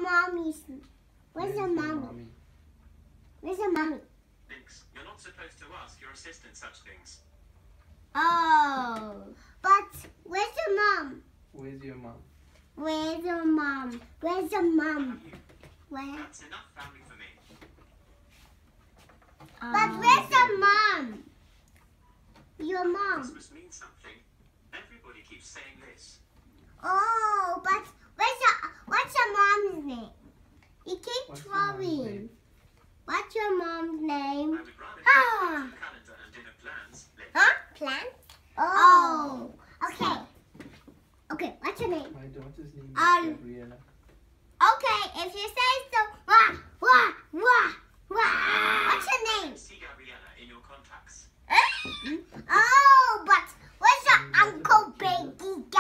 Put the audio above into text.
mommy's? Where's your mommy? Where's your mommy? Thanks. You're not supposed to ask your assistant such things. Oh, but where's your mom? Where's your mom? Where's your mom? Where's your mom? Where? That's enough family for me. But where's your mom? Your mom. Christmas means something. Everybody keeps saying this. Oh, but what's your mom's name? You keep worrying. What's your mom's name? I would rather have a calendar and dinner plans. Huh? Plans? Oh, okay. Okay, what's your name? My daughter's name is Gabriella. Okay, if you say so. Wah, wah, wah, wah. What's your name? See Gabriella in your contacts. Oh, but where's your Uncle Baby